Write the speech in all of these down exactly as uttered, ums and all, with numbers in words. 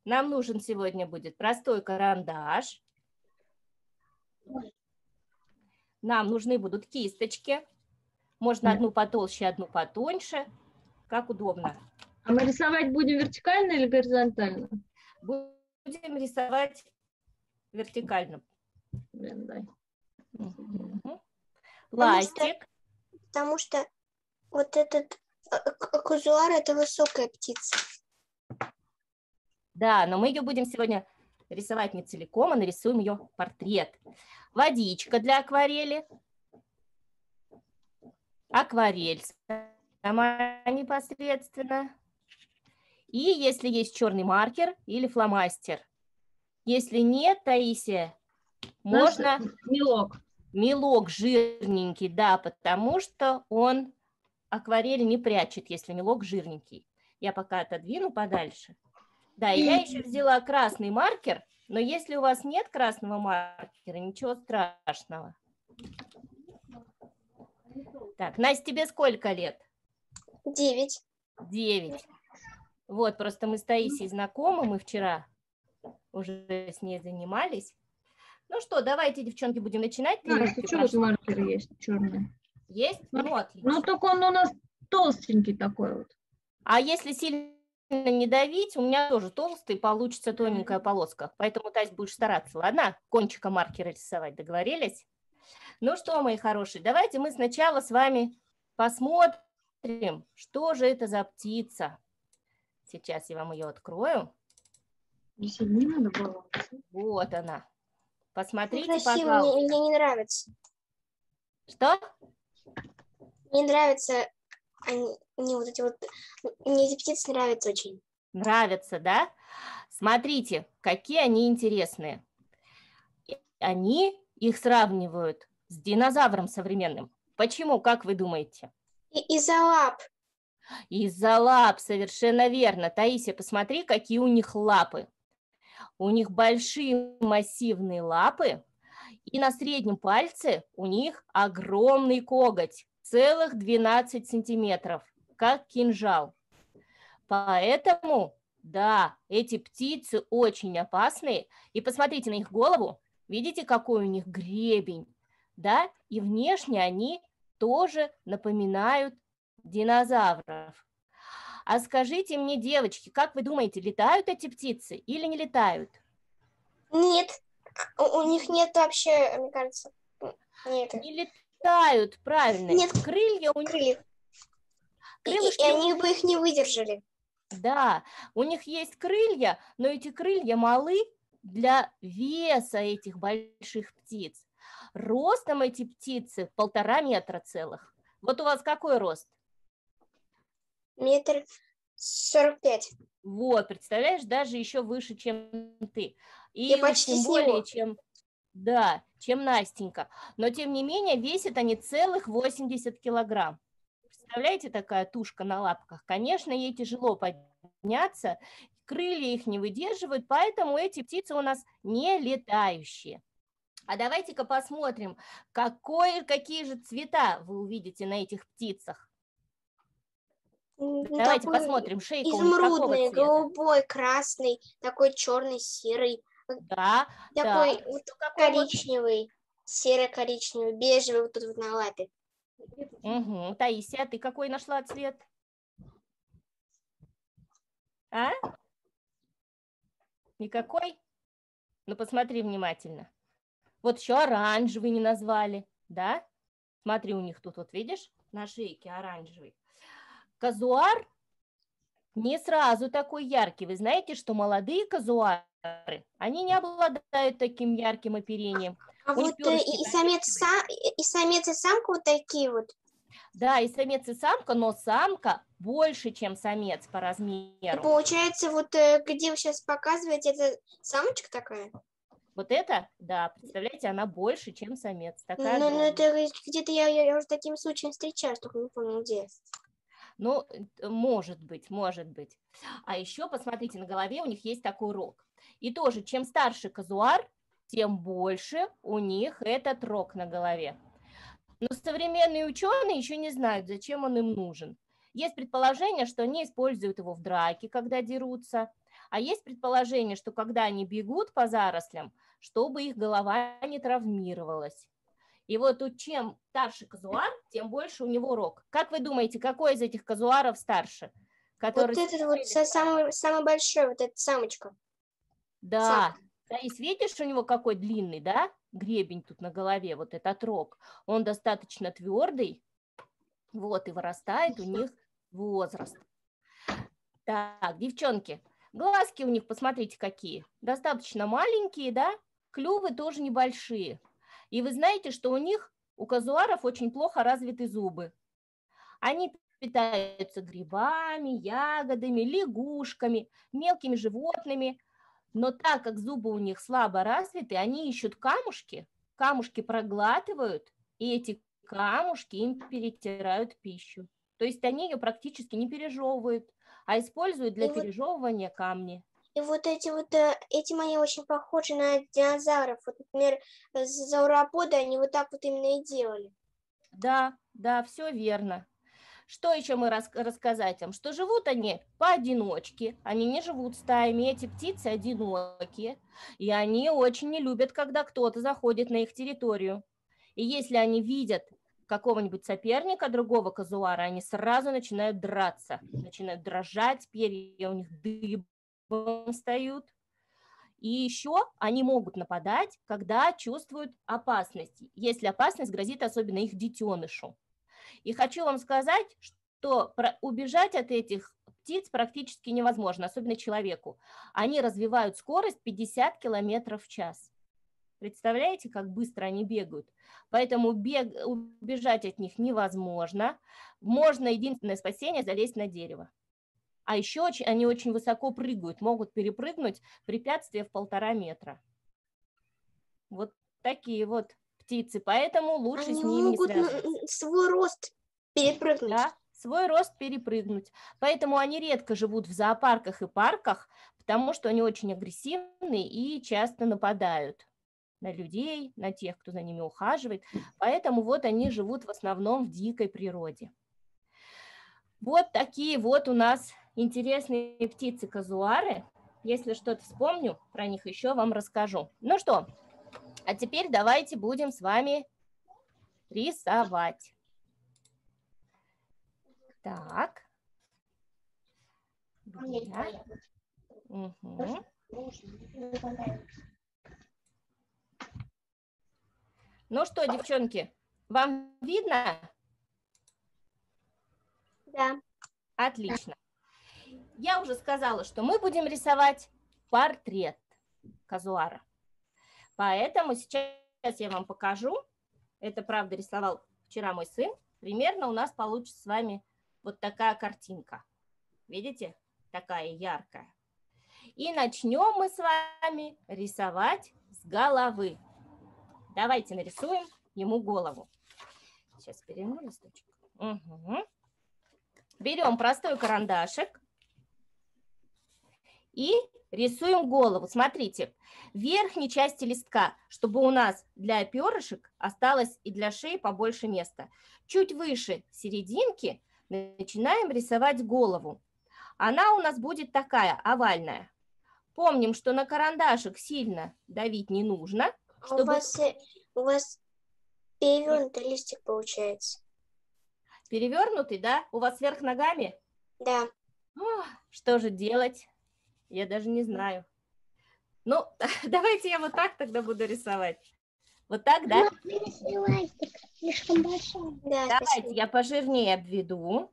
Нам нужен сегодня будет простой карандаш. Нам нужны будут кисточки. Можно одну потолще, одну потоньше. Как удобно. А мы рисовать будем вертикально или горизонтально? Будем рисовать вертикально. Блин, дай. Угу. Пластик. Потому что, потому что вот этот казуар – это высокая птица. Да, но мы ее будем сегодня рисовать не целиком, а нарисуем ее портрет. Водичка для акварели. Акварель сама непосредственно. И если есть черный маркер или фломастер. Если нет, Таисия, можно... Мелок. Мелок жирненький, да, потому что он акварель не прячет, если мелок жирненький. Я пока отодвину подальше. Да, и я еще взяла красный маркер, но если у вас нет красного маркера, ничего страшного. Так, Настя, тебе сколько лет? Девять. Девять. Вот, просто мы с Таисией знакомы, мы вчера уже с ней занимались. Ну что, давайте, девчонки, будем начинать. А, что вот маркеры есть черные? Есть? Ну, отлично. Ну, только он у нас толстенький такой вот. А если сильно не давить, у меня тоже толстый, получится тоненькая полоска. Поэтому, Тась, будешь стараться, ладно? Кончика маркера рисовать, договорились? Ну что, мои хорошие, давайте мы сначала с вами посмотрим, что же это за птица. Сейчас я вам ее открою. Не надо было. Вот она. Посмотрите, красиво, пожалуйста. мне, мне не нравится. Что? Мне нравятся они, они вот эти вот, мне эти птицы нравятся очень. Нравятся, да? Смотрите, какие они интересные. Они их сравнивают с динозавром современным. Почему, как вы думаете? Из-за лап. Из-за лап, совершенно верно. Таисия, посмотри, какие у них лапы. У них большие массивные лапы, и на среднем пальце у них огромный коготь, целых двенадцать сантиметров, как кинжал. Поэтому, да, эти птицы очень опасные. И посмотрите на их голову, видите, какой у них гребень, да? И внешне они тоже напоминают динозавров. А скажите мне, девочки, как вы думаете, летают эти птицы или не летают? Нет, у, у них нет вообще, мне кажется, нет. Не летают, правильно. Нет крылья у них. Крыльев. Крылышки... И, и они бы их не выдержали. Да, у них есть крылья, но эти крылья малы для веса этих больших птиц. Ростом эти птицы полтора метра целых. Вот у вас какой рост? Метр сорок пять. Вот, представляешь, даже еще выше, чем ты. И Я почти тем с более, него. чем, да, чем Настенька. Но тем не менее весят они целых восемьдесят килограмм. Представляете, такая тушка на лапках? Конечно, ей тяжело подняться, крылья их не выдерживают, поэтому эти птицы у нас не летающие. А давайте-ка посмотрим, какой, какие же цвета вы увидите на этих птицах. Давайте Такой посмотрим, шейка у них какого изумрудный, цвета? голубой, красный, такой черный, серый. Да, такой да. вот Какой коричневый, серо-коричневый, бежевый вот тут вот на лапе. Угу. Таисия, ты какой нашла цвет? А? Никакой? Ну, посмотри внимательно. Вот еще оранжевый не назвали, да? Смотри, у них тут, вот видишь, на шейке оранжевый. Казуар не сразу такой яркий. Вы знаете, что молодые казуары, они не обладают таким ярким оперением. А вот и, и, самец, сам, и самец и самка вот такие вот. Да, и самец и самка, но самка больше, чем самец по размеру. И получается, вот где вы сейчас показываете, это самочка такая? Вот это, да, представляете, она больше, чем самец. Такая ну, ну, это где-то я, я, я уже таким случаем встречаюсь, только не помню где. Ну, может быть, может быть. А еще, посмотрите, на голове у них есть такой рог. И тоже, чем старше казуар, тем больше у них этот рог на голове. Но современные ученые еще не знают, зачем он им нужен. Есть предположение, что они используют его в драке, когда дерутся, а есть предположение, что когда они бегут по зарослям, чтобы их голова не травмировалась. И вот тут чем старше казуар, тем больше у него рог. Как вы думаете, какой из этих казуаров старше? Который... Вот этот вот самый, самый большой, вот эта самочка. Да, Таис, видишь, у него какой длинный, да, гребень тут на голове, вот этот рог. Он достаточно твердый, вот, и вырастает у них возраст. Так, девчонки, глазки у них, посмотрите, какие. Достаточно маленькие, да, клювы тоже небольшие. И вы знаете, что у них, у казуаров, очень плохо развиты зубы. Они питаются грибами, ягодами, лягушками, мелкими животными. Но так как зубы у них слабо развиты, они ищут камушки, камушки проглатывают, и эти камушки им перетирают пищу. То есть они ее практически не пережевывают, а используют для И вот- пережевывания камни. И вот эти вот, э, этим они очень похожи на динозавров. Вот, например, э, зауроподы, они вот так вот именно и делали. Да, да, все верно. Что еще мы рас- рассказать вам? Что живут они поодиночке, они не живут стаями, эти птицы одинокие, и они очень не любят, когда кто-то заходит на их территорию. И если они видят какого-нибудь соперника, другого казуара, они сразу начинают драться, начинают дрожать, перья у них дыбом встают. И еще они могут нападать, когда чувствуют опасность, если опасность грозит особенно их детенышу. И хочу вам сказать, что убежать от этих птиц практически невозможно, особенно человеку. Они развивают скорость пятьдесят километров в час. Представляете, как быстро они бегают? Поэтому бег, убежать от них невозможно. Можно, единственное спасение, залезть на дерево. А еще очень, они очень высоко прыгают, могут перепрыгнуть препятствие в полтора метра. Вот такие вот птицы, поэтому лучше Они с ними не могут связываться. свой рост перепрыгнуть. Да, свой рост перепрыгнуть. Поэтому они редко живут в зоопарках и парках, потому что они очень агрессивны и часто нападают на людей, на тех, кто за ними ухаживает. Поэтому вот они живут в основном в дикой природе. Вот такие вот у нас интересные птицы-казуары. Если что-то вспомню, про них еще вам расскажу. Ну что, а теперь давайте будем с вами рисовать. Так. Где? Угу. Ну что, девчонки, вам видно? Да. Отлично. Я уже сказала, что мы будем рисовать портрет казуара. Поэтому сейчас я вам покажу. Это, правда, рисовал вчера мой сын. Примерно у нас получится с вами вот такая картинка. Видите? Такая яркая. И начнем мы с вами рисовать с головы. Давайте нарисуем ему голову. Сейчас переверну листочек. Угу. Берем простой карандашик и рисуем голову. Смотрите, в верхней части листка, чтобы у нас для перышек осталось и для шеи побольше места. Чуть выше серединки начинаем рисовать голову. Она у нас будет такая, овальная. Помним, что на карандашик сильно давить не нужно. Чтобы... А у вас, у вас перевернутый листик получается. Перевернутый, да? У вас вверх ногами? Да. О, что же делать? Я даже не знаю. Ну, давайте я вот так тогда буду рисовать. Вот так, да? Слишком большой. Да, давайте спасибо. я пожирнее обведу.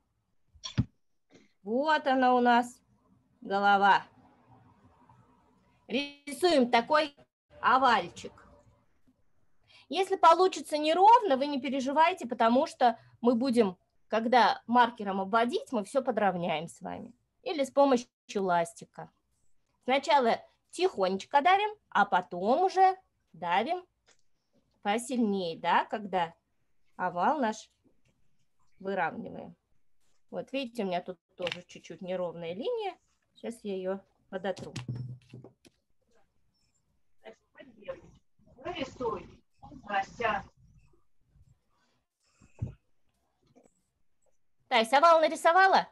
Вот она у нас, голова. Рисуем такой овальчик. Если получится неровно, вы не переживайте, потому что мы будем, когда маркером обводить, мы все подровняем с вами. Или с помощью ластика. Сначала тихонечко давим, а потом уже давим посильнее, да, когда овал наш выравниваем. Вот видите, у меня тут тоже чуть-чуть неровная линия. Сейчас я ее подотру. Нарисуй. Настя. Тась, овал нарисовала?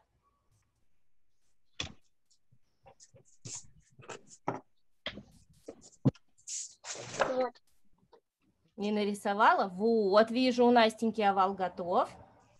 Вот. Не нарисовала? Вот, вижу, у Настеньки овал готов.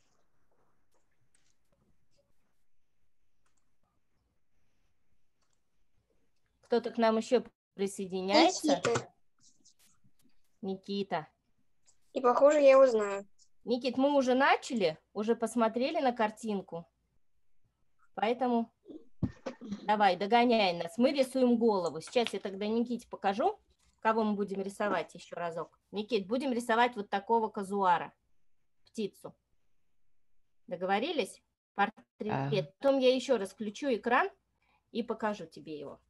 Кто-то к нам еще присоединяется? Никита. Никита. И похоже, я его знаю. Никит, мы уже начали, уже посмотрели на картинку. Поэтому давай, догоняй нас. Мы рисуем голову. Сейчас я тогда Никите покажу, кого мы будем рисовать еще разок. Никит, будем рисовать вот такого казуара, птицу. Договорились? Портрет. Ага. Потом я еще раз включу экран и покажу тебе его.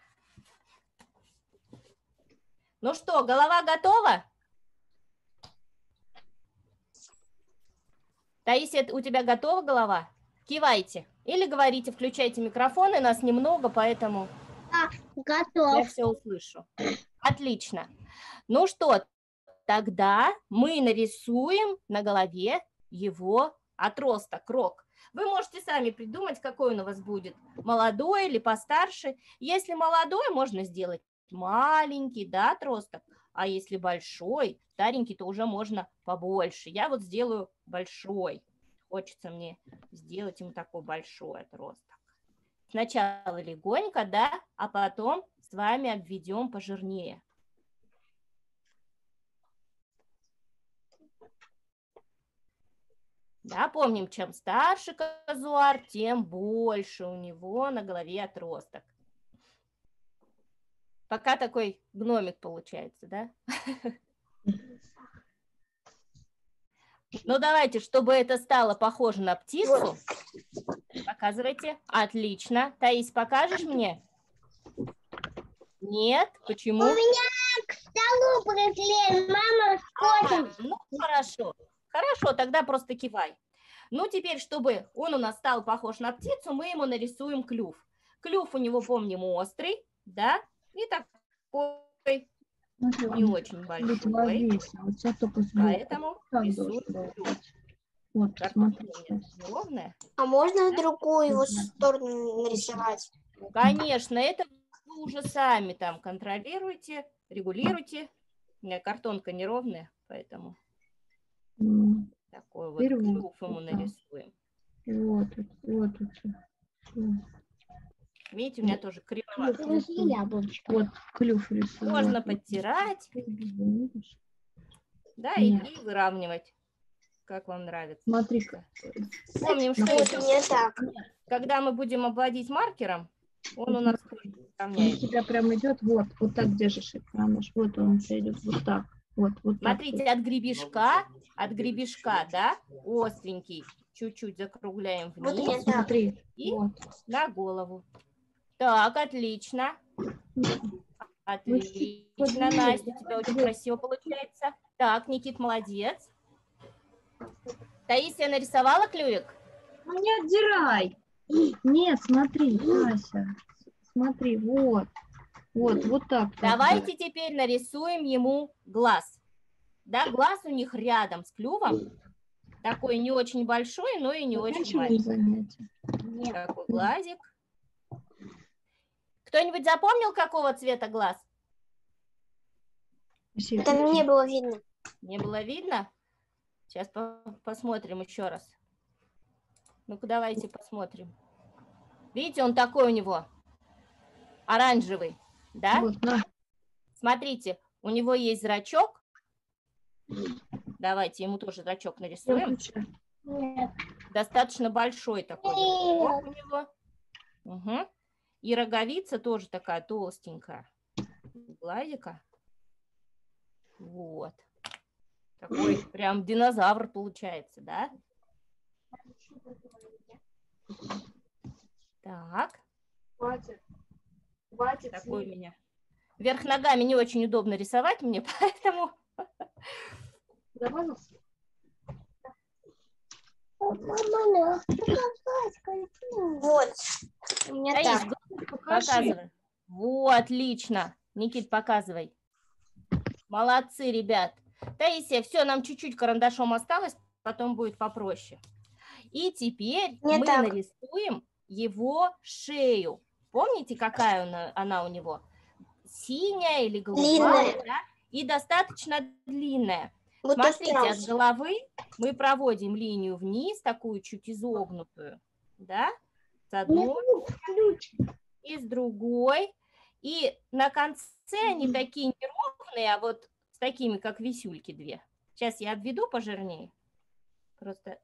Ну что, голова готова? Таисия, у тебя готова голова? Кивайте. Или говорите, включайте микрофон, и нас немного, поэтому я Готов. все услышу. Отлично. Ну что, тогда мы нарисуем на голове его отросток, рог. Вы можете сами придумать, какой он у вас будет, молодой или постарше. Если молодой, можно сделать маленький, да, отросток. А если большой, старенький, то уже можно побольше. Я вот сделаю большой. Хочется мне сделать ему такой большой отросток. Сначала легонько, да, а потом с вами обведем пожирнее. Да, помним, чем старше казуар, тем больше у него на голове отросток. Пока такой гномик получается, да? Ну, давайте, чтобы это стало похоже на птицу. Показывайте. Отлично. Таис, покажешь мне? Нет? Почему? У меня к столу приклеен, мама с котом. А, ну, хорошо. Хорошо, тогда просто кивай. Ну, теперь, чтобы он у нас стал похож на птицу, мы ему нарисуем клюв. Клюв у него, помним, острый, да? И такой не очень большой. Вот сейчас только сбоку. Поэтому Так рисуем должно клюв. быть. Вот, Как смотри. у меня неровная. А можно в другую его сторону нарисовать? Конечно, это вы уже сами там контролируете, регулируете. У меня картонка неровная, поэтому М, такой вот Теперь вот клюв ему сюда. нарисуем. И вот, тут, вот, тут. Вот, Видите, у меня тоже кривовато. яблочко. вот клюв рисую. Можно Вот, подтирать, видишь? да, и, Нет. и выравнивать, как вам нравится. Смотри-ка. Помним, что Вот у меня так. когда мы будем обводить маркером, он у нас тоже Он у равняется. тебя прям идет, вот, вот так держишь экран наш. Вот он у тебя идет, вот так. Вот, вот так. Смотрите, от гребешка, от гребешка, да, остренький, чуть-чуть закругляем Вот вниз я Вот, смотри. и Вот. на голову. Так, отлично. Отлично, Настя, у тебя очень красиво получается. Так, Никит, молодец. Таисия нарисовала клювик? Ну не отдирай. Нет, смотри, Тася. Смотри, вот. Вот, вот так. Давайте теперь нарисуем ему глаз. Да, глаз у них рядом с клювом. Такой не очень большой, но и не очень маленький. занятие. Такой глазик. Кто-нибудь запомнил, какого цвета глаз? Там не было видно. Не было видно? Сейчас по- посмотрим еще раз. Ну-ка, давайте посмотрим. Видите, он такой у него оранжевый, да? Вот, на. Смотрите, у него есть зрачок. Давайте ему тоже зрачок нарисуем. Нет. Достаточно большой такой зрачок у него. Угу. И роговица тоже такая толстенькая. Глазика. Вот. Такой прям динозавр получается, да? Так. Хватит. Хватит. Такой у меня. Вверх ногами не очень удобно рисовать мне, поэтому... Добавился? Вот. У меня Таис, так. глаз показывай. Вот, отлично. Никит, показывай. Молодцы, ребят. Таисия, все, нам чуть-чуть карандашом осталось, потом будет попроще. И теперь Не мы так. нарисуем его шею. Помните, какая она, она у него? Синяя или голубая, Длинная. да? И достаточно длинная. Будто Смотрите, от страус. головы мы проводим линию вниз, такую чуть изогнутую, да? С одной и с другой. И на конце они такие неровные, а вот с такими, как висюльки две. Сейчас я обведу пожирнее. Просто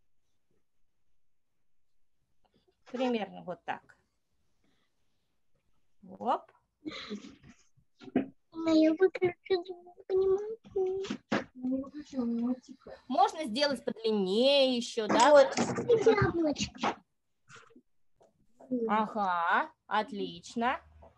примерно вот так. Оп. Я выключу звук, не могу. Можно сделать подлиннее еще, да? Вот. Яблочко. Ага, отлично.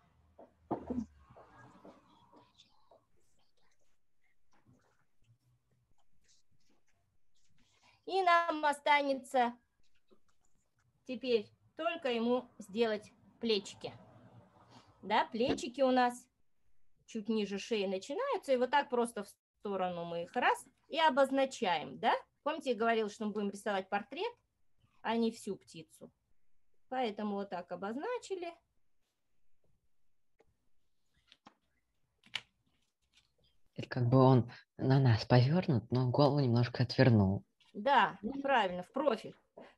И нам останется теперь только ему сделать плечики. Да, плечики у нас чуть ниже шеи начинаются, и вот так просто в сторону мы их раз и обозначаем, да? Помните, я говорила, что мы будем рисовать портрет, а не всю птицу. Поэтому вот так обозначили. Это как бы он на нас повернут, но голову немножко отвернул. Да, правильно, в профиль.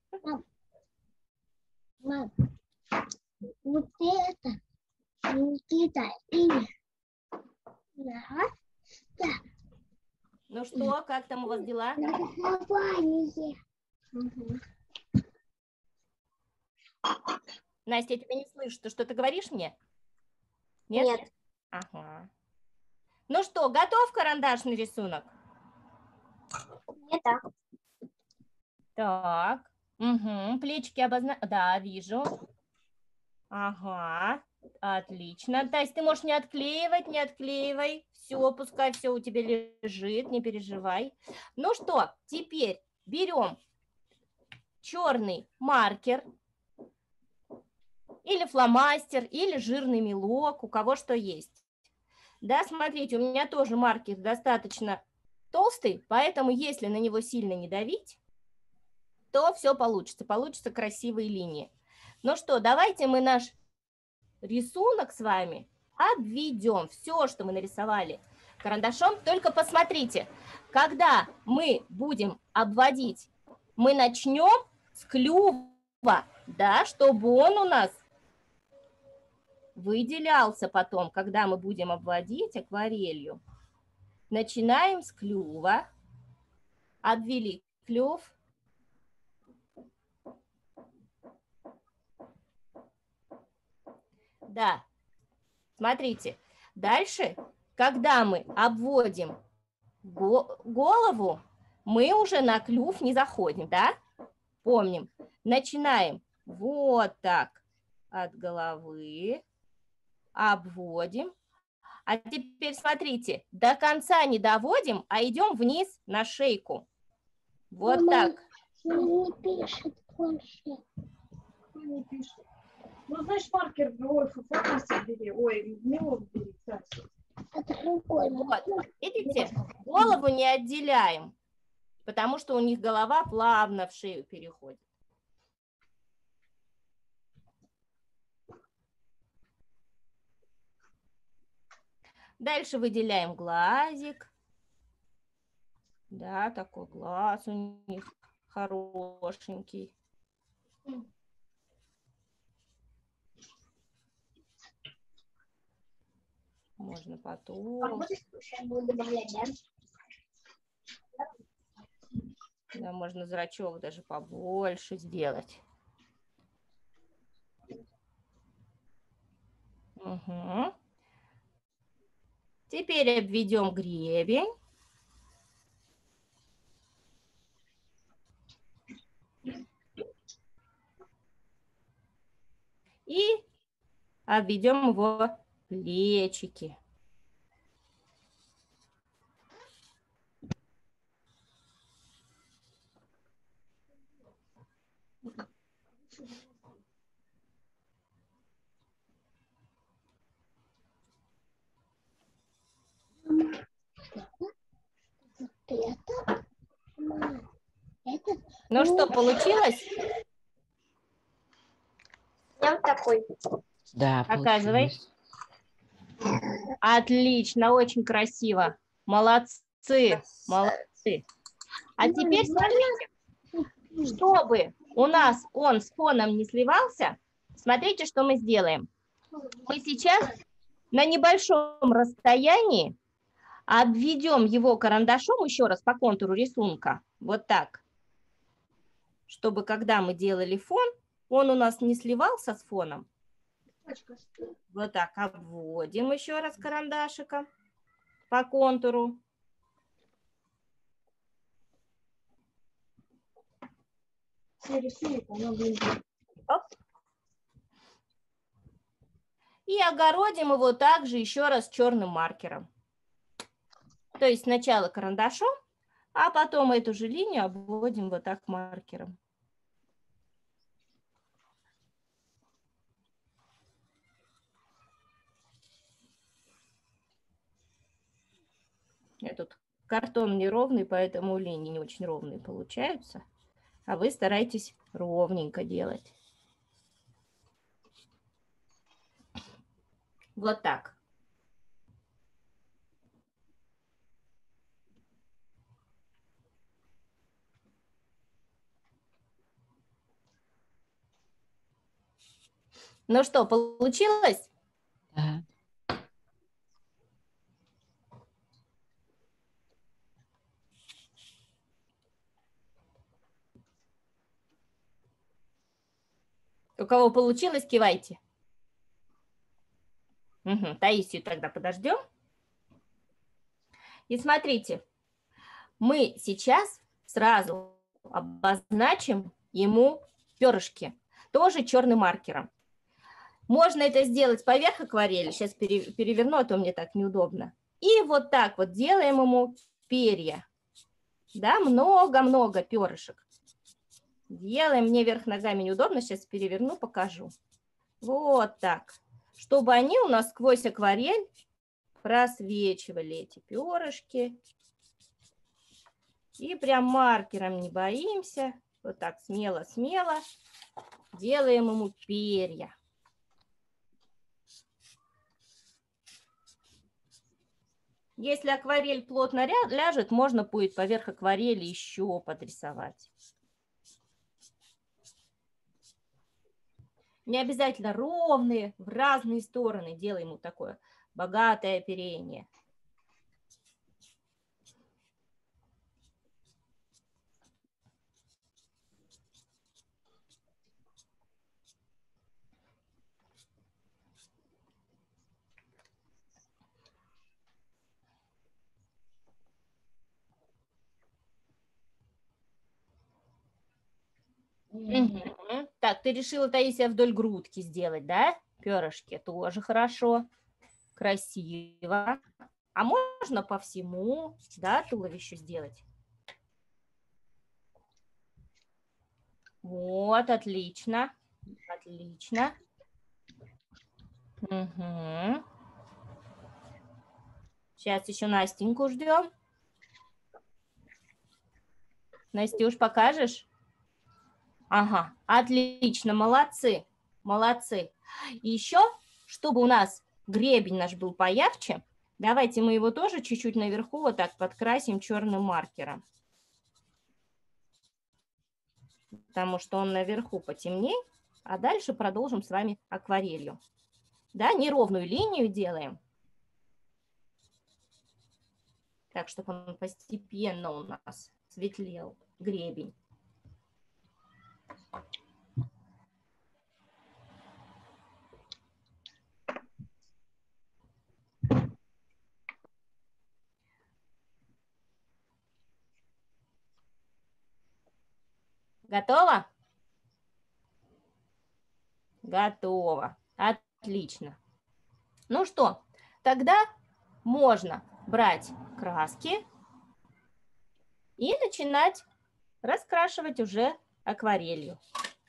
Мам, вот это Никита или да, да, Ну что, как там у вас дела? название. Настя, я тебя не слышу. Ты что-то говоришь мне? Нет? Нет. Ага. Ну что, готов карандашный рисунок? Не так. Так. Угу. Плечики обозначены. Да, вижу. Ага. Отлично. Тась, ты можешь не отклеивать, не отклеивай. Все, пускай все у тебя лежит, не переживай. Ну что, теперь берем черный маркер или фломастер, или жирный мелок, у кого что есть. Да, смотрите, у меня тоже маркер достаточно толстый, поэтому если на него сильно не давить, то все получится, получатся красивые линии. Ну что, давайте мы наш рисунок с вами обведем. Все, что мы нарисовали карандашом, только посмотрите, когда мы будем обводить, мы начнем с клюва, да, чтобы он у нас выделялся потом, когда мы будем обводить акварелью. Начинаем с клюва, обвели клюв. Да, смотрите, дальше, когда мы обводим голову, мы уже на клюв не заходим, да? Помним, начинаем вот так от головы, обводим. А теперь смотрите, до конца не доводим, а идем вниз на шейку. Вот Мама, так. не пишет больше. Не пишет. Ну, знаешь, маркер, ой, фломастер бери, ой, мелок бери, кстати. А другой. Вот, видите, голову не отделяем, потому что у них голова плавно в шею переходит. Дальше выделяем глазик. Да, такой глаз у них хорошенький. Можно потом. Да, можно зрачок даже побольше сделать. Угу. Теперь обведем гребень. И обведем его плечики. Это, это Ну что, получилось? Я вот такой. Да, Показывай. получилось. Отлично, очень красиво. Молодцы, молодцы. А теперь смотрите, чтобы у нас он с фоном не сливался, смотрите, что мы сделаем. Мы сейчас на небольшом расстоянии обведем его карандашом еще раз по контуру рисунка. Вот так. Чтобы когда мы делали фон, он у нас не сливался с фоном. Вот так обводим еще раз карандашиком по контуру. Оп. И огородим его также еще раз черным маркером. То есть сначала карандашом, а потом эту же линию обводим вот так маркером. Этот картон неровный, поэтому линии не очень ровные получаются. А вы старайтесь ровненько делать. Вот так. Ну что, получилось? Да. У кого получилось, кивайте. Угу. Таисию тогда подождем. И смотрите, мы сейчас сразу обозначим ему перышки, тоже черным маркером. Можно это сделать поверх акварели. Сейчас переверну, а то мне так неудобно. И вот так вот делаем ему перья. Да, много-много перышек. Делаем, мне вверх ногами неудобно, сейчас переверну, покажу. Вот так. Чтобы они у нас сквозь акварель просвечивали эти перышки. И прям маркером не боимся. Вот так смело-смело делаем ему перья. Если акварель плотно ляжет, можно будет поверх акварели еще подрисовать. Не обязательно ровные, в разные стороны делаем ему такое богатое оперение. Угу. Так, ты решила, Таисия, вдоль грудки сделать, да? Перышки тоже хорошо, красиво. А можно по всему, да, туловищу сделать? Вот, отлично, отлично. Угу. Сейчас еще Настеньку ждем. Настюш, покажешь? Ага, отлично, молодцы, молодцы. И еще, чтобы у нас гребень наш был поярче, давайте мы его тоже чуть-чуть наверху вот так подкрасим черным маркером. Потому что он наверху потемней, а дальше продолжим с вами акварелью. Да, неровную линию делаем. Так, чтобы он постепенно у нас светлел, гребень. Готово? Готово. Отлично. Ну что, тогда можно брать краски и начинать раскрашивать уже акварелью.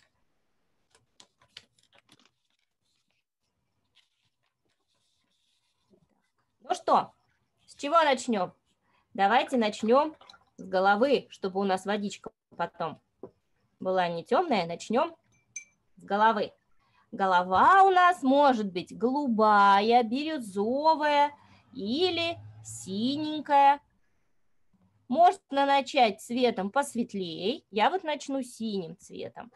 Ну что, с чего начнем? Давайте начнем с головы, чтобы у нас водичка потом была не темная, начнем с головы. Голова у нас может быть голубая, бирюзовая или синенькая. Можно начать цветом посветлее. Я вот начну синим цветом,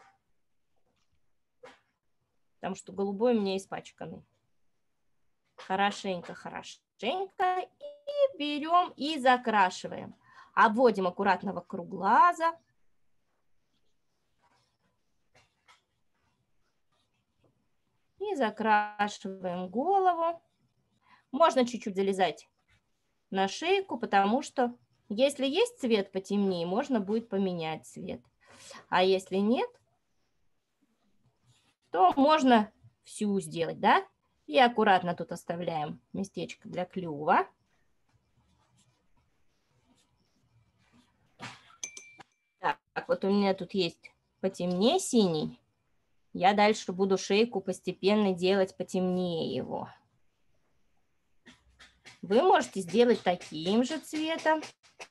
потому что голубой у меня испачканный. Хорошенько, хорошенько. И берем и закрашиваем. Обводим аккуратно вокруг глаза. И закрашиваем голову. Можно чуть-чуть залезать на шейку, потому что если есть цвет потемнее, можно будет поменять цвет. А если нет, то можно всю сделать, да? И аккуратно тут оставляем местечко для клюва. Так, вот у меня тут есть потемнее синий. Я дальше буду шейку постепенно делать потемнее его. Вы можете сделать таким же цветом.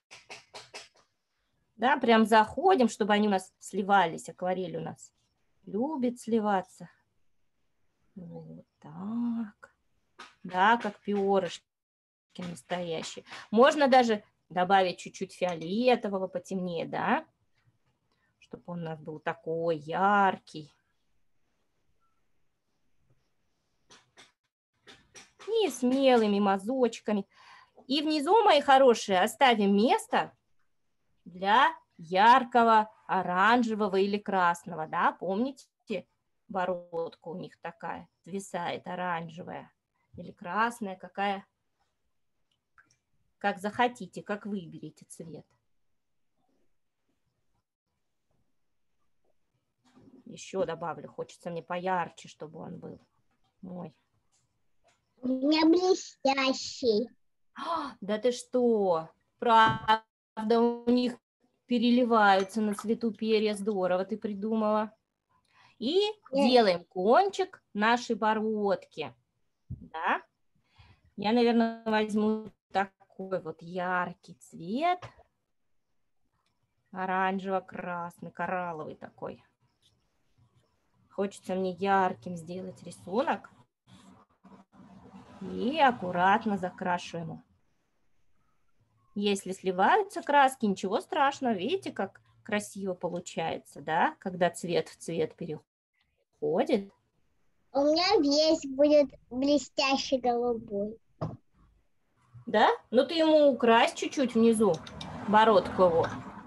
Да, прям заходим, чтобы они у нас сливались. Акварель у нас любит сливаться. Вот так. Да, как перышки настоящие. Можно даже добавить чуть-чуть фиолетового потемнее, да, чтобы он у нас был такой яркий. И смелыми мазочками. И внизу, мои хорошие, оставим место для яркого оранжевого или красного, да, помните, бородка у них такая, свисает оранжевая или красная, какая, как захотите, как выберете цвет. Еще добавлю, хочется мне поярче, чтобы он был мой. У меня блестящий. Да ты что? Правда, у них переливаются на цвету перья. Здорово ты придумала. И делаем кончик нашей бородки. Да? Я, наверное, возьму такой вот яркий цвет. Оранжево-красный, коралловый такой. Хочется мне ярким сделать рисунок. И аккуратно закрашу ему. Если сливаются краски, ничего страшного. Видите, как красиво получается, да? Когда цвет в цвет переходит. У меня весь будет блестящий голубой. Да? Ну ты ему укрась чуть-чуть внизу бородку его.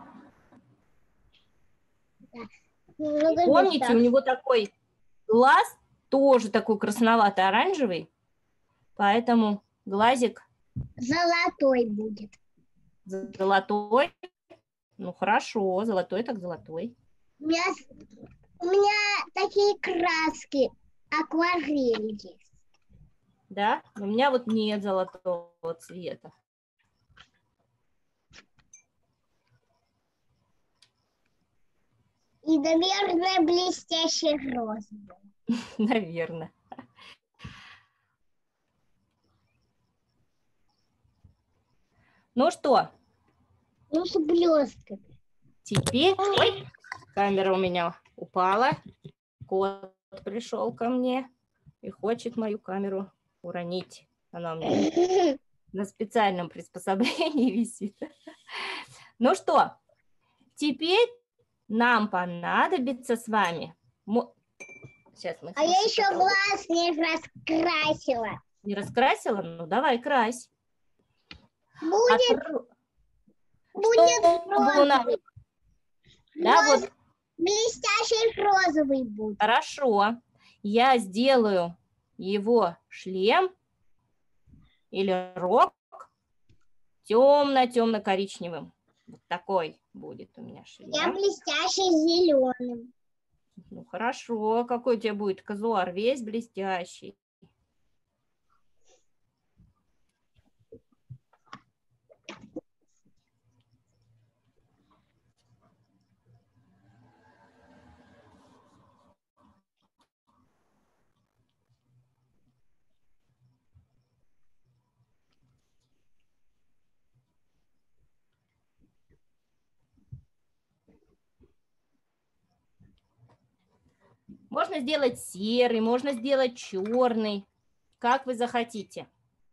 Много Помните, блестящий. у него такой глаз тоже такой красновато-оранжевый, поэтому глазик Золотой будет. золотой. Ну хорошо, золотой так золотой. У меня, у меня такие краски, акварель есть. Да? У меня вот нет золотого цвета. И, наверное, блестящий розовый. Наверное. Ну что? Ну, с блестками. Теперь... Ой, камера у меня упала. Кот пришел ко мне и хочет мою камеру уронить. Она у меня на специальном приспособлении висит. Ну что, теперь нам понадобится с вами... Сейчас мы А я еще глаз не раскрасила. Не раскрасила? Ну, давай, крась. Будет, Отр... будет розовый. Надо... Да, Роз... вот. Блестящий розовый будет. Хорошо. Я сделаю его шлем или рог темно-темно-коричневым. Вот такой будет у меня шлем. Я блестящий зеленым. Ну, хорошо. Какой у тебя будет казуар? Весь блестящий. Можно сделать серый, можно сделать черный, как вы захотите.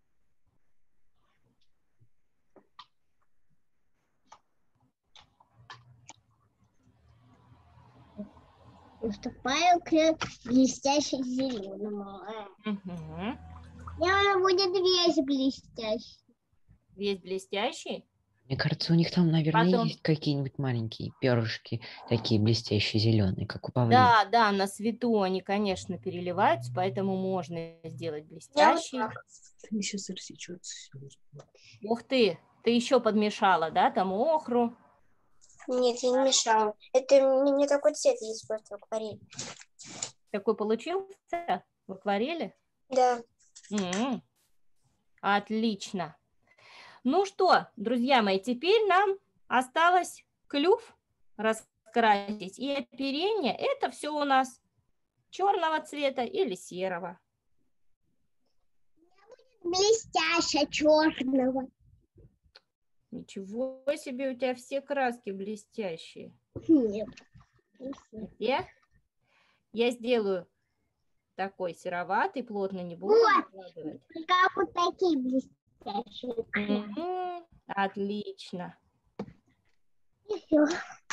Уступаю к блестящей зеленому. Угу. И он будет весь блестящий. Весь блестящий. Мне кажется, у них там, наверное, Потом- есть какие-нибудь маленькие перышки, такие блестящие зеленые, как у павлина. Да, да, на свету они, конечно, переливаются, поэтому можно сделать Я вот блестящий. так. Еще сыр сечется. Ух ты, ты еще подмешала, да, там охру. Нет, я не мешала. Это мне не такой цвет есть просто в акварели. Такой получился в акварели? Да. М, Отлично. Ну что, друзья мои, теперь нам осталось клюв раскрасить и оперение. Это все у нас черного цвета или серого. Блестящего черного. Ничего себе, у тебя все краски блестящие. Нет. Где? Я сделаю такой сероватый, плотно не буду Вот. накладывать. Как вот такие блестящие. Мгм, Отлично. И всё.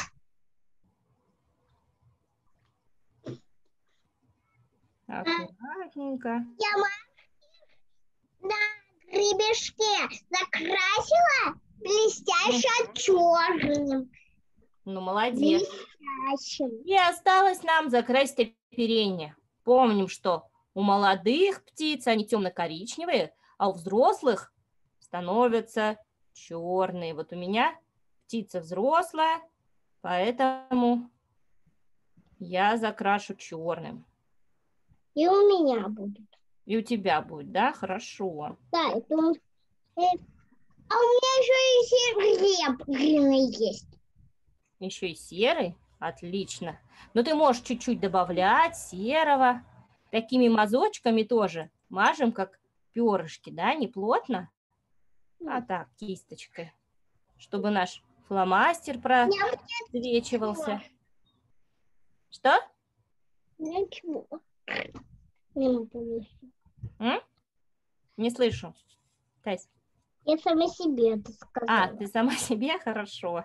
Аккуратненько. Я на гребешке закрасила блестяще черным. Ну, молодец. Блестящим. И осталось нам закрасить оперение. Помним, что у молодых птиц они темно-коричневые, а у взрослых становятся черные. Вот у меня птица взрослая, поэтому я закрашу черным. И у меня будет. И у тебя будет, да? Хорошо. Да, это он- э, а у меня еще и серебряный есть. Еще и серый. Отлично. Но ты можешь чуть-чуть добавлять серого. Такими мазочками тоже мажем, как перышки, да, не плотно, а так, кисточкой, чтобы наш фломастер просвечивался. Что? Ничего. Не могу. М? Не слышу. Тась. Я сама себе это сказала. А, ты сама себе? Хорошо.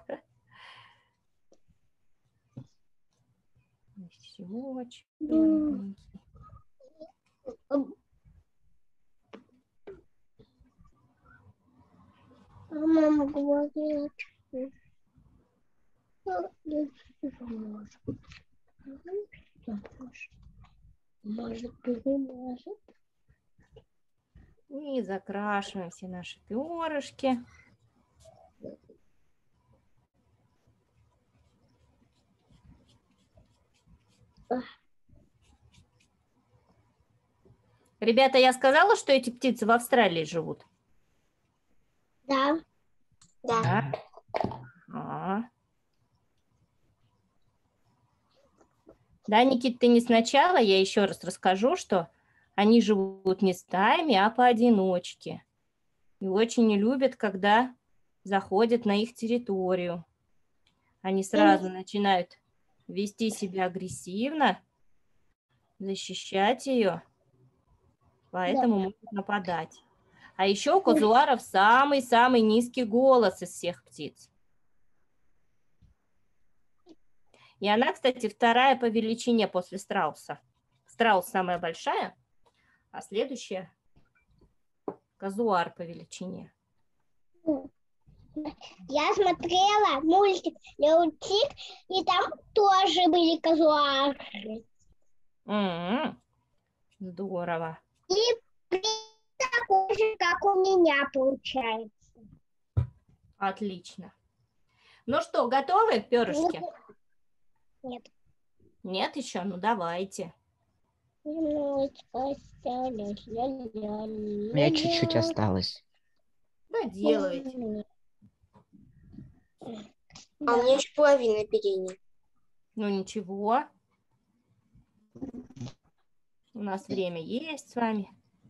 Всё, черненький. А мама говорит, что а, я перемажу. Может, перемажет? И закрашиваем все наши перышки. Ребята, я сказала, что эти птицы в Австралии живут? Да. Да. А. Да, Никит, ты не сначала, я еще раз расскажу, что они живут не стаями, а поодиночке. И очень не любят, когда заходят на их территорию. Они сразу начинают вести себя агрессивно, защищать ее, поэтому могут нападать. А еще у казуаров самый-самый низкий голос из всех птиц. И она, кстати, вторая по величине после страуса. Страус самая большая, а следующая казуар по величине. Я смотрела мультик «Леутик», и там тоже были казуары. М-м, Здорово. И такой же, как у меня получается. Отлично. Ну что, готовы перышки? Нет. Нет еще? Ну давайте. У меня чуть-чуть осталось. Доделывайте. А у меня еще половина оперения. Ну ничего. У нас время есть с вами.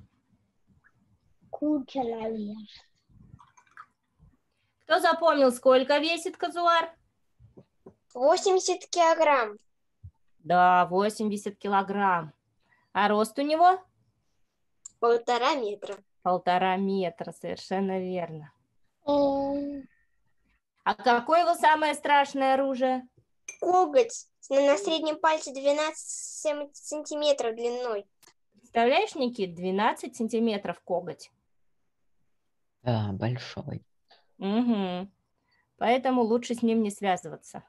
Куча, наверное. Кто запомнил, сколько весит казуар? восемьдесят килограмм. Да, восемьдесят килограмм. А рост у него? Полтора метра. Полтора метра, совершенно верно. М, А какое его самое страшное оружие? Коготь на на среднем пальце двенадцать сем- сантиметров длиной. Представляешь, Никит, двенадцать сантиметров коготь. Да, большой. Угу. Поэтому лучше с ним не связываться.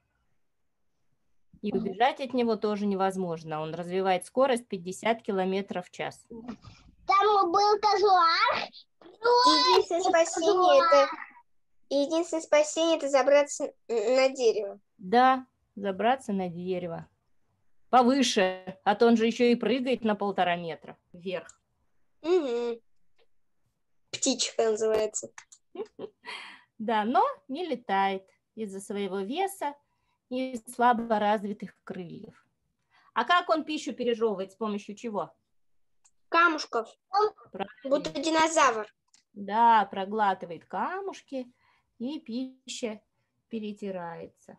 И убежать от него тоже невозможно. Он развивает скорость пятьдесят километров в час. Там был козлар. Единственное спасение это единственное спасение это забраться н- на дерево. Да, забраться на дерево. Повыше, а то он же еще и прыгает на полтора метра вверх. Угу. Птичка называется. Да, но не летает из-за своего веса и слабо развитых крыльев. А как он пищу пережевывает, с помощью чего? Камушков, будто Правильно. динозавр. Да, проглатывает камушки, и пища перетирается.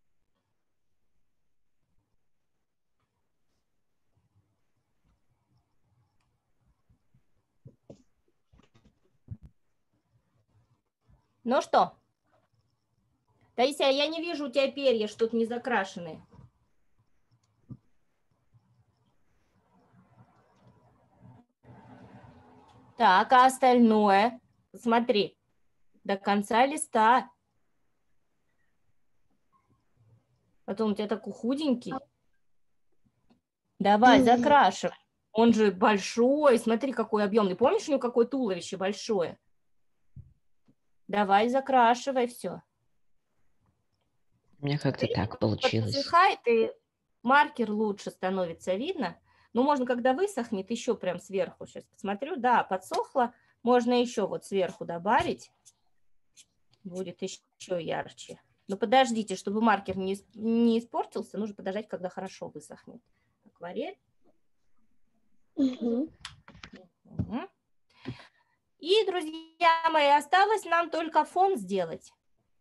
Ну что? Таисия, я не вижу у тебя перья, что-то не закрашенные. Так, а остальное? Смотри, до конца листа. А то он у тебя такой худенький. Давай, закрашивай. Он же большой, смотри, какой объемный. Помнишь, у него какое туловище большое? Давай, закрашивай все. У меня как-то так получилось. Подсыхает, и маркер лучше становится видно. Ну, можно, когда высохнет, еще прям сверху. Сейчас посмотрю. Да, подсохло. Можно еще вот сверху добавить. Будет еще ярче. Но подождите, чтобы маркер не, ис- не испортился, нужно подождать, когда хорошо высохнет. Акварель. Мгм. Мгм. И, друзья мои, осталось нам только фон сделать.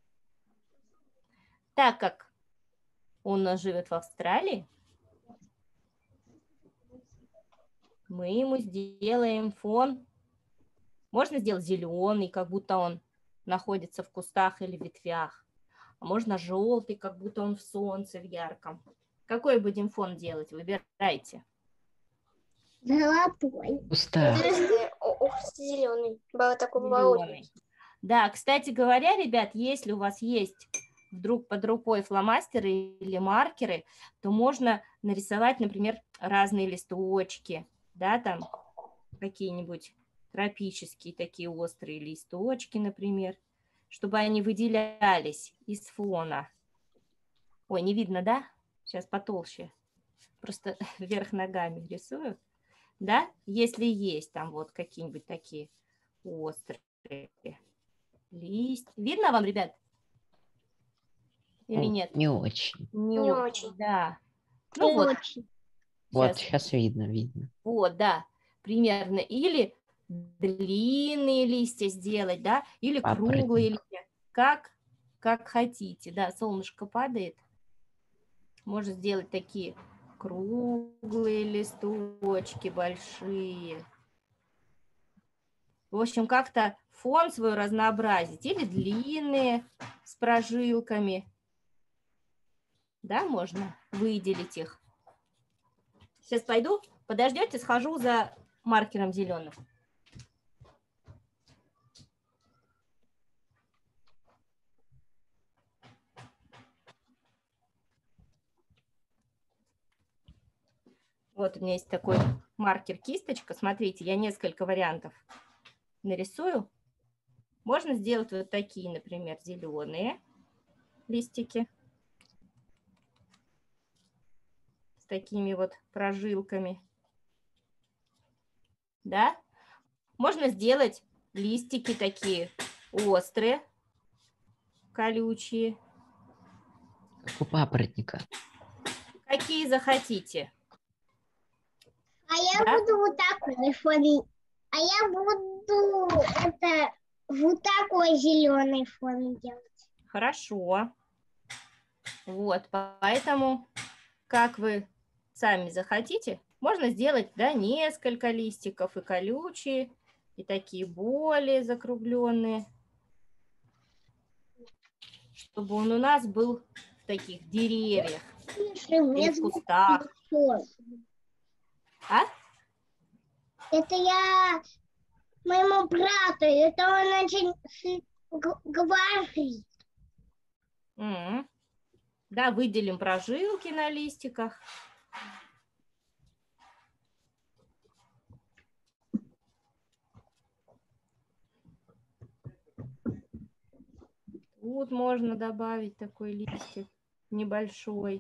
Так как он у нас живет в Австралии, мы ему сделаем фон. Можно сделать зеленый, как будто он находится в кустах или ветвях. А можно желтый, как будто он в солнце, в ярком. Какой будем фон делать? Выбирайте. Золотой. Пустая. Ох, зеленый. Было такой болотный. Зеленый. Да, кстати говоря, ребят, если у вас есть вдруг под рукой фломастеры или маркеры, то можно нарисовать, например, разные листочки, да, там какие-нибудь тропические такие острые листочки, например, чтобы они выделялись из фона. Ой, не видно, да? Сейчас потолще. Просто вверх ногами рисую. Да? Если есть там вот какие-нибудь такие острые листья. Видно вам, ребят? Или Ну, нет? не очень. Не, Не очень. очень. Да. Ну Не вот, очень. Вот, сейчас. сейчас видно, видно. Вот, да, примерно. Или длинные листья сделать, да, или круглые Папоротник. листья. Как, как хотите. Да, солнышко падает. Можно сделать такие круглые листочки большие. В общем, как-то фон свой разнообразить. Или длинные с прожилками. Да, можно выделить их. Сейчас пойду. Подождете, схожу за маркером зеленым. Вот у меня есть такой маркер-кисточка. Смотрите, я несколько вариантов нарисую. Можно сделать вот такие, например, зеленые листики с такими вот прожилками. Да? Можно сделать листики такие острые, колючие. Как у папоротника. Какие захотите. А я Да? буду вот такой фон. А я буду это вот такой зеленый фон делать. Хорошо. Вот, поэтому как вы сами захотите. Можно сделать, да, несколько листиков, и колючие, и такие более закругленные, чтобы он у нас был в таких деревьях Слушай, у меня или в кустах. звук. А? Это я моему брату, это он очень с- г- говорит. М. Да, выделим прожилки на листиках. Тут можно добавить такой листик небольшой.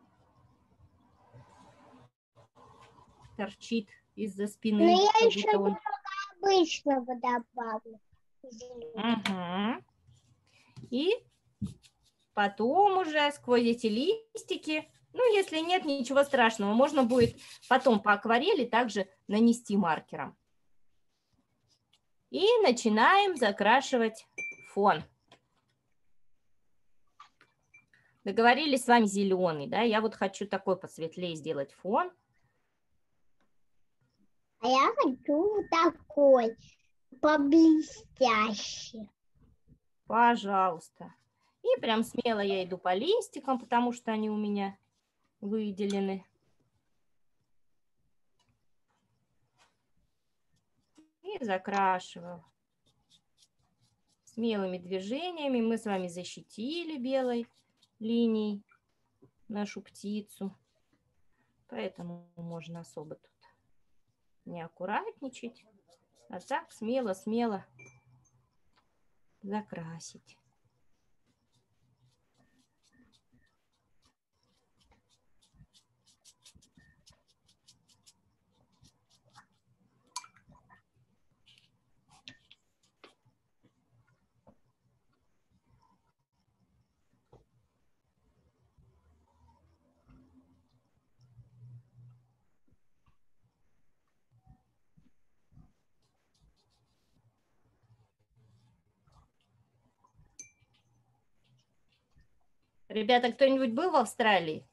Торчит из-за Но спины. я как еще будто он- немного обычного добавлю. Мгм. И потом уже сквозь эти листики, ну, если нет, ничего страшного, можно будет потом по акварели также нанести маркером. И начинаем закрашивать фон. Договорились с вами зеленый, да? Я вот хочу такой посветлее сделать фон. А я хочу вот такой, поблестящий. Пожалуйста. И прям смело я иду по листикам, потому что они у меня выделены. И закрашиваю. Смелыми движениями мы с вами защитили белой линией нашу птицу. Поэтому можно особо тут не аккуратничать, а так смело-смело закрасить. Ребята, кто-нибудь был в Австралии?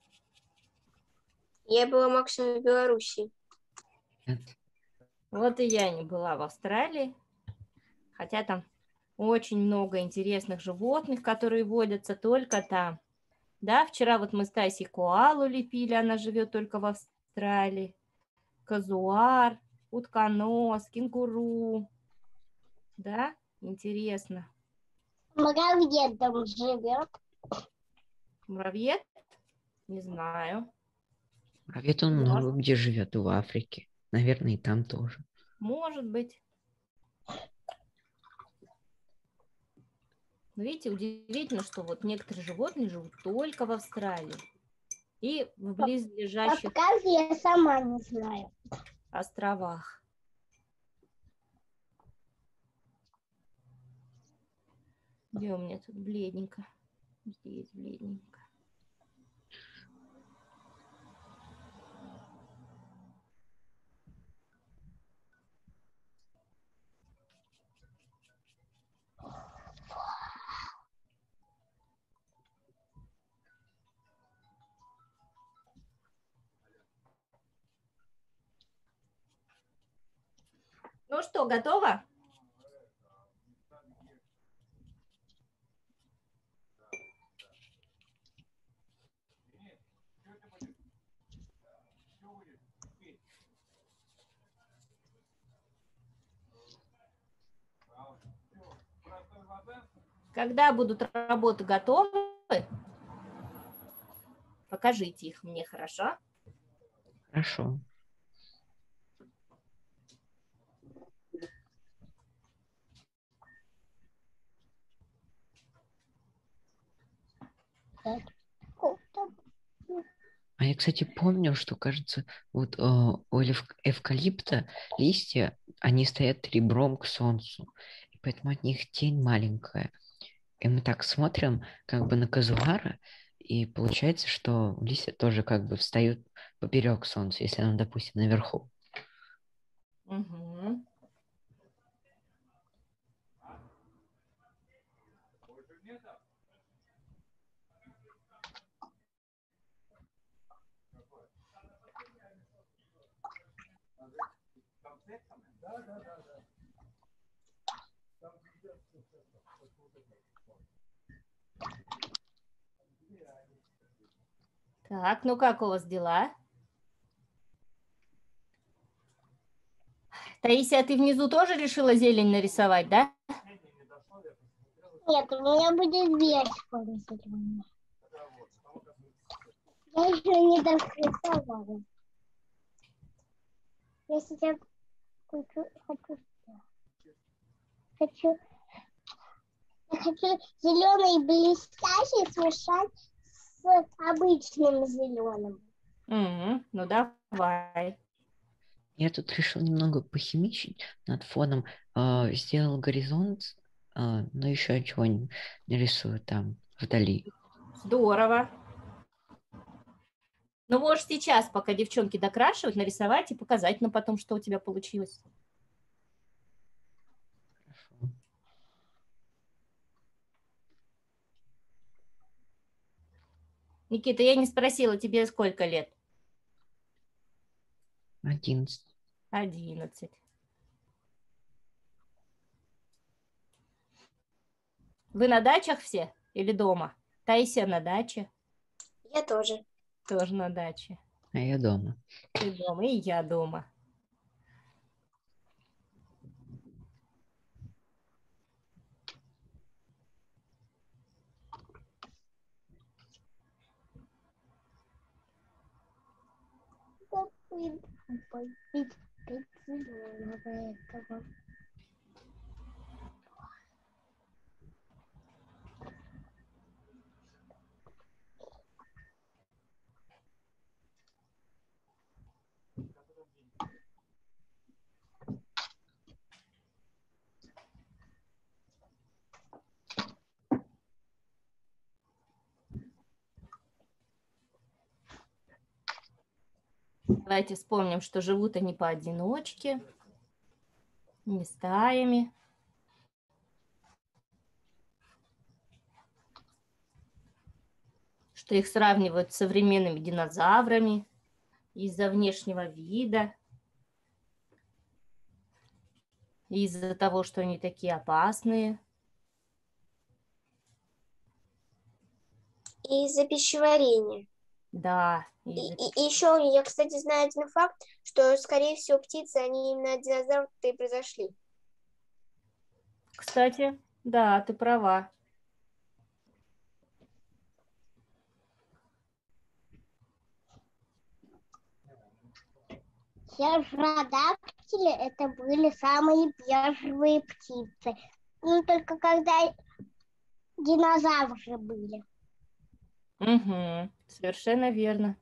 Я была максимум в Беларуси. Нет. Вот и я не была в Австралии, хотя там очень много интересных животных, которые водятся только там. Да, вчера вот мы с Тайсей коалу лепили, она живет только в Австралии. Казуар, утконос, кенгуру. Да, интересно. Муравьед там живет. Муравьед? Не знаю. А ведь он Может. много где живет, и в Африке. Наверное, и там тоже. Может быть. Но видите, удивительно, что вот некоторые животные живут только в Австралии и в близлежащих Подскажи, я сама не знаю. островах. Где у меня тут бледненько? Здесь бледненько. Ну что, готово? Когда будут работы готовы, покажите их мне, хорошо? Хорошо. А я, кстати, помню, что, кажется, вот э, у эвк- эвкалипта листья, они стоят ребром к солнцу, и поэтому от них тень маленькая. И мы так смотрим как бы на казуара, и получается, что листья тоже как бы встают поперек солнца, если оно, допустим, наверху. Угу. Так, ну как у вас дела? Таисия, ты внизу тоже решила зелень нарисовать, да? Нет, у меня будет две школы зеленые. Я еще не дорисовала. Я сейчас хочу, хочу, хочу, я хочу зеленый блестящий смешать с обычным зеленым. Угу, ну давай. Я тут решил немного похимичить над фоном. э, сделал горизонт, э, но еще чего не нарисую там вдали. Здорово. Ну, можешь сейчас, пока девчонки докрашивают, нарисовать и показать нам потом, что у тебя получилось. Хорошо. Никита, я не спросила, тебе сколько лет? Одиннадцать. Одиннадцать. Вы на дачах все или дома? Таисия на даче, Я тоже. тоже на даче. А я дома. Ты дома, и я дома. Попить пить зеленого этого. Давайте вспомним, что живут они поодиночке, не стаями. Что их сравнивают с современными динозаврами из-за внешнего вида, из-за того, что они такие опасные. И из-за пищеварения. Да. И, из-за- и, и еще я, кстати, знаю один факт, что, скорее всего, птицы, они именно от динозавров-то и произошли. Кстати, да, ты права. Птеродактили это были самые первые птицы. Ну, только когда динозавры были. Угу, совершенно верно.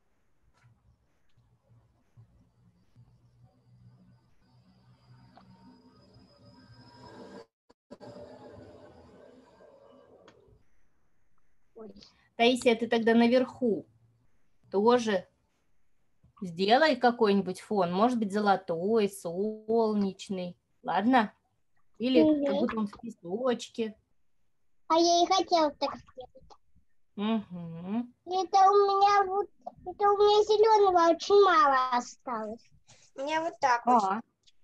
Ой. Таисия, ты тогда наверху тоже сделай какой-нибудь фон. Может быть, золотой, солнечный. Ладно? Или как Мгм. будто он в песочке. А я и хотела так сделать. Угу. Это у меня вот, это у меня зеленого очень мало осталось. У меня вот так вот. А.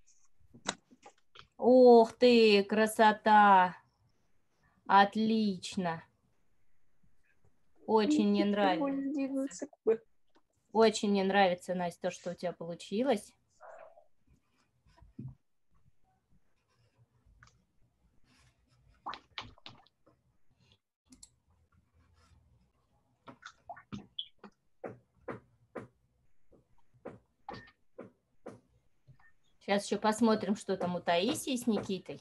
Ох ты, красота! Отлично. Очень мне нравится. Очень мне нравится, Настя, то, что у тебя получилось. Сейчас еще посмотрим, что там у Таисии с Никитой.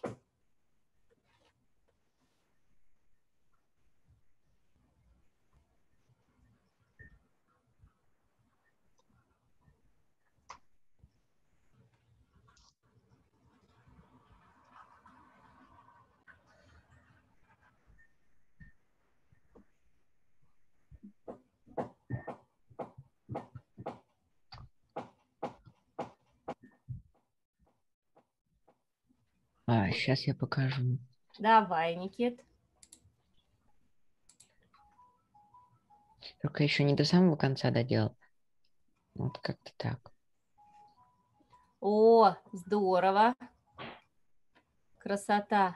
А, сейчас я покажу. Давай, Никит. Только еще не до самого конца доделал. Вот как-то так. О, здорово. Красота.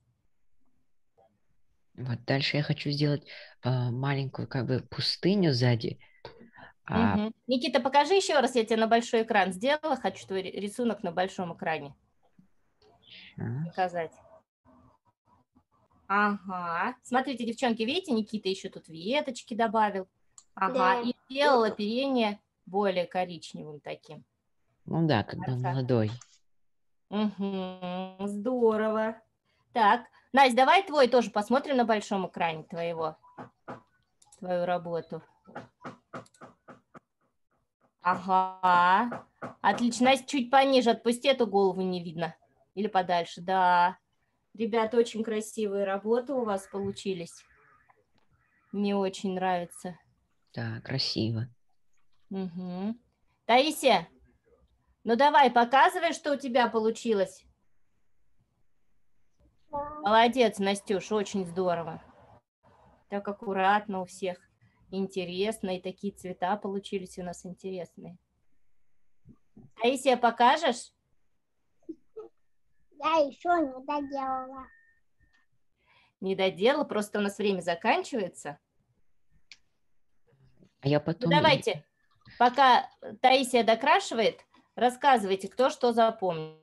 Вот дальше я хочу сделать э, маленькую как бы пустыню сзади. А, Мгм. Никита, покажи еще раз, я тебе на большой экран сделала. Хочу твой ри- рисунок на большом экране щас. показать. Ага. Смотрите, девчонки, видите, Никита еще тут веточки добавил. Ага. Да. И сделал оперение более коричневым таким. Ну да, когда он Конца. молодой. Мгм. Здорово. Так, Настя, давай твой тоже посмотрим на большом экране твоего, твою работу. Ага. Отлично. Настя, чуть пониже отпусти, эту голову не видно. Или подальше. Да. Ребята, очень красивые работы у вас получились. Мне очень нравится. Да, красиво. Угу. Таисия, ну давай, показывай, что у тебя получилось. Молодец, Настюш, очень здорово. Так аккуратно у всех. Интересно, и такие цвета получились у нас интересные. Таисия, покажешь? Я еще не доделала. Не додела, просто у нас время заканчивается. А я Ну, потом... давайте, пока Таисия докрашивает, рассказывайте, кто что запомнил.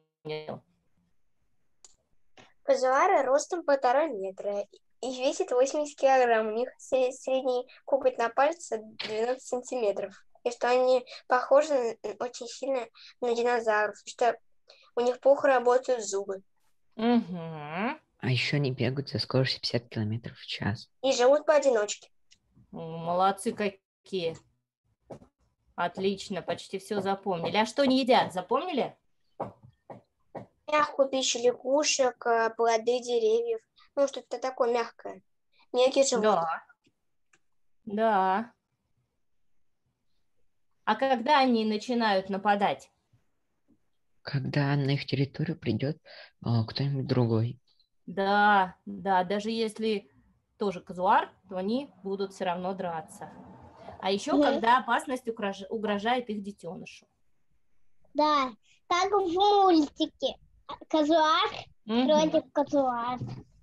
Казуара ростом полтора метра и весит восемьдесят килограмм. У них се- средний коготь на пальце двенадцать сантиметров. И что они похожи н- очень сильно на динозавров, что у них плохо работают зубы. Угу. А еще они бегают за скоростью пятьдесят километров в час. И живут поодиночке. Молодцы какие. Отлично, почти все запомнили. А что не едят, запомнили? Мягкую пищу лягушек, э, плоды деревьев. Ну, что-то такое мягкое. Мелкие животные. Да. Да. А когда они начинают нападать? Когда на их территорию придет а, кто-нибудь другой. Да, да, даже если тоже казуар, то они будут все равно драться. А еще, Мгм. когда опасность угрож- угрожает их детенышу. Да, как в мультике. Казуар Мгм. против казуар.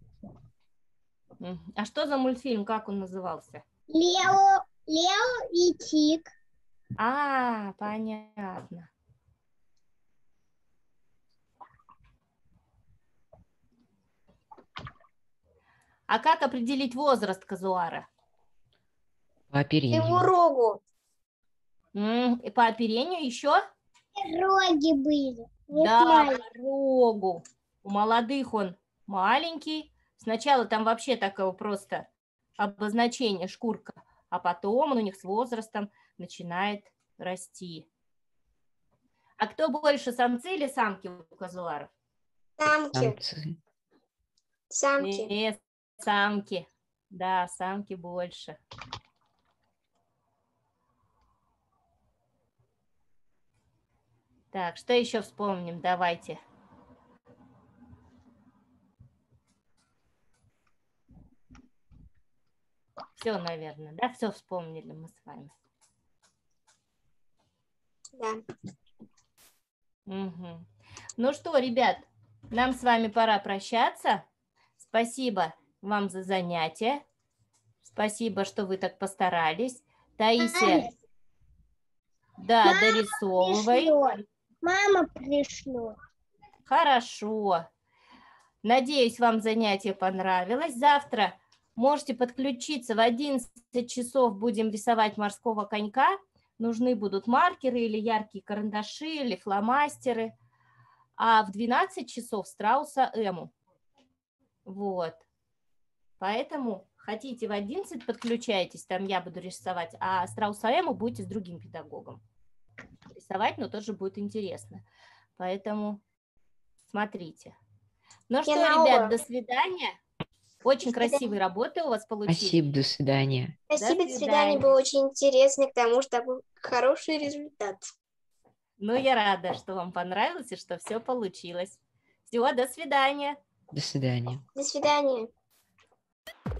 Мгм. А что за мультфильм, как он назывался? Лео, Лео и Тик. А, понятно. А как определить возраст казуара? По оперению. Его рогу. М, и по оперению еще? Роги были. Не Да, знаю. по рогу. У молодых он маленький. Сначала там вообще такого просто обозначение шкурка, а потом он у них с возрастом начинает расти. А кто больше, самцы или самки у казуаров? Самки. Самцы. Самки. Нет, самки. Да, самки больше. Так, что еще вспомним? Давайте. Все, наверное, да? Все вспомнили мы с вами. Да. Мгм. Ну что, ребят, нам с вами пора прощаться. Спасибо вам за занятие. Спасибо, что вы так постарались. Таисия, да, Мама дорисовывай. Пришлет. Мама пришлет. Хорошо. Надеюсь, вам занятие понравилось. Завтра можете подключиться. В одиннадцать часов будем рисовать морского конька. Нужны будут маркеры или яркие карандаши, или фломастеры. А в двенадцать часов страуса Эму. Вот. Поэтому хотите в одиннадцать подключайтесь, там я буду рисовать, а страуса Эму будете с другим педагогом рисовать, но тоже будет интересно. Поэтому смотрите. Ну что, на ребят, оба. до свидания. Очень До свидания. красивые работы у вас получились. Спасибо, до свидания. Спасибо, до свидания. свидания. Было очень интересно, к тому же такой хороший результат. Ну, я рада, что вам понравилось и что все получилось. Всего, до свидания. До свидания. До свидания.